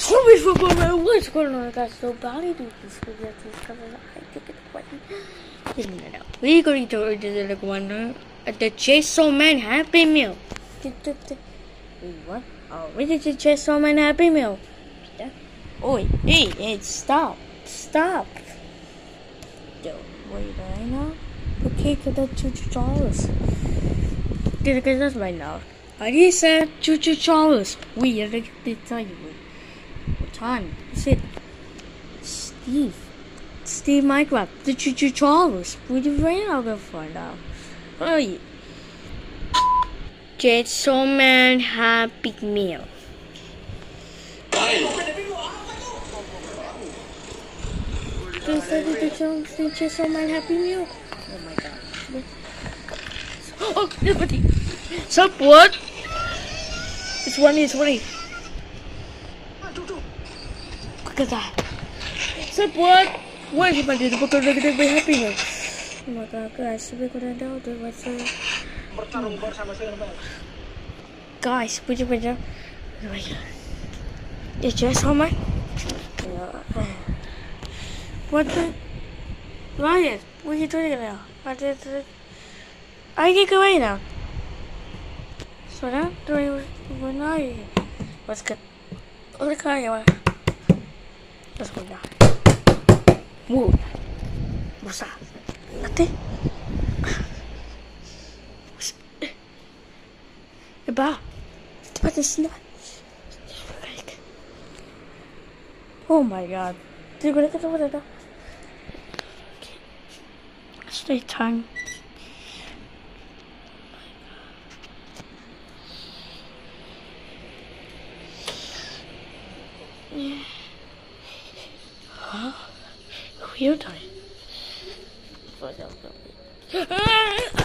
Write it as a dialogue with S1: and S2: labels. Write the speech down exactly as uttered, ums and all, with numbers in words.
S1: Strawberry football, man. What's going on? I got so body do this because I took it away. We're going to order the one at the Chainsaw Man Happy Meal. Wait, what? Oh, where did the Chainsaw Man Happy Meal? Oh, hey, hey, stop. Stop. Yo, wait, I know. Okay, get that two dollars. Did I get that right now? I said two dollars. We are going to tell you. What time is it? Steve. Steve Minecraft. The two dollars. We did right now. Go find out. Oh, yeah. Chainsaw Man Happy Meal. Is that the Chainsaw Man Happy Meal? Oh my god. Oh, there's Buddy. Sup, what? It's one, it's one. Look at that. Sup, what? Why is it my dude? Because look at my Happy Meal. Oh my god, guys. We're gonna know what's up. Guys, put your picture. Oh my god. It's just on my. What the? Ryan, what are you doing now? I did. I can go away now. So now, doing what are you? What's good? Look how you are. Let's go down. Whoa. What's that? Nothing. Ba? What is that? Oh my god. Did you get over there? Stay time. Yeah. Huh? Weird time.